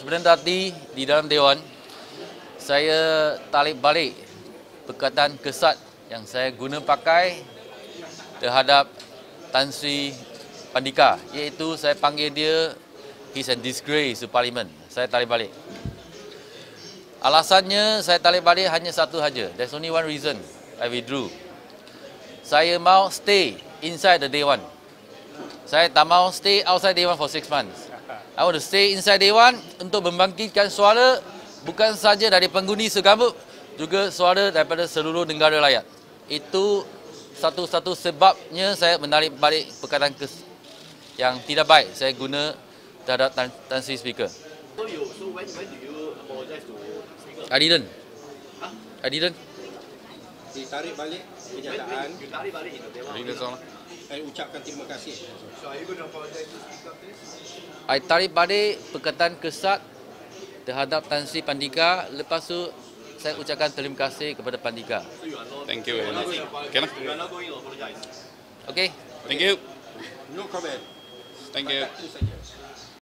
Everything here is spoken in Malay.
berendah hati di dalam Dewan, saya tarik balik perkataan kesat yang saya guna pakai terhadap Tan Sri Pandikar, iaitu saya panggil dia he's a disgrace to Parliament. Saya tarik balik. Alasannya saya tarik balik hanya satu saja. There's only one reason I withdrew. Saya mau stay inside the Dewan. Saya tak mau stay outside Dewan for 6 months. I want to stay inside Dewan untuk membangkitkan suara bukan saja dari penghuni Segambut, juga suara daripada seluruh negara rakyat. Itu satu-satu sebabnya saya menarik balik perkataan yang tidak baik saya guna terhadap Tan Sri Speaker. So when do you apologize to Speaker? I didn't. Huh? I didn't. Ditarik balik kenyataan. You tarik balik in the Dewan. Saya ucapkan terima kasih. So are you going to apologize to Speaker, please? I tarik balik perkataan kesat terhadap Tan Sri Pandikar. Lepas tu saya ucapkan terima kasih kepada Pandikar. So you are not. Thank you. You are not Okay. You are not going to apologize. Okay? Thank you. No comment. Thank you. Itu saja.